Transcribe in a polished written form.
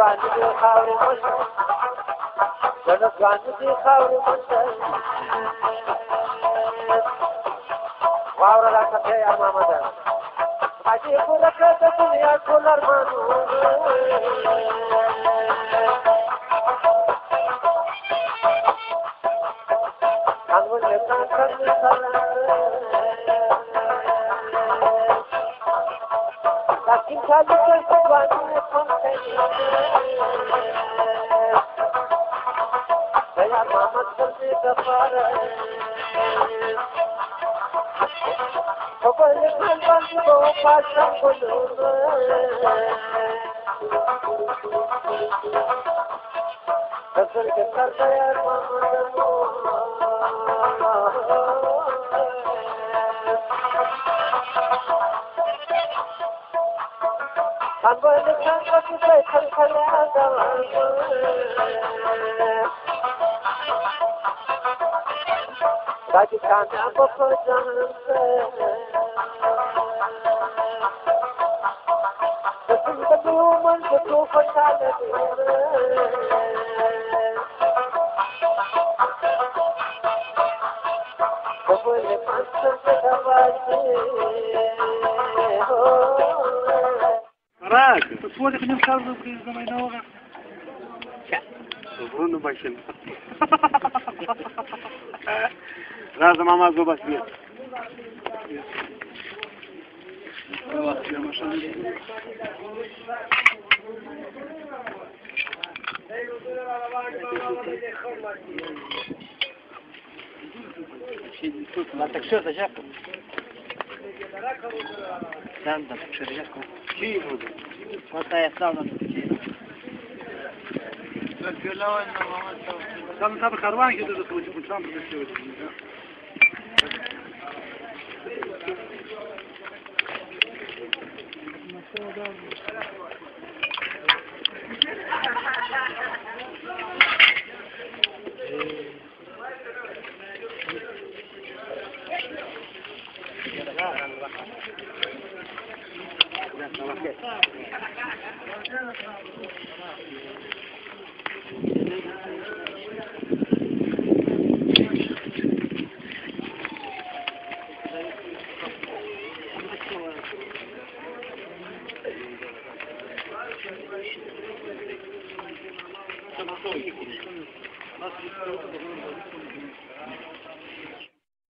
ځوان دې خاورې مشر زړه ځوان دې خاورې مشر واوره راکته یا محمده اجي پوره کړه د دنیا ټول ارمانونه انول له څنګه لكن كان الجوان يا ماما تقولي كفاره فقال كان بنو باشا كلنا كسر كسر يا ماما I'm going to tell you what you say, that you can't have a person. The things that you want to do for charity. The way you want to get راك تصوري خلينا نخرجوا في زمان نوغا صبرونو باشن لازم ما زو بس بيت يا ما شاء الله ما تكسر ده جاكو لا ده تكسر جاكو كيف هذا؟ متى يستعمل كان صار كروان كده تقول كل شام بتسوي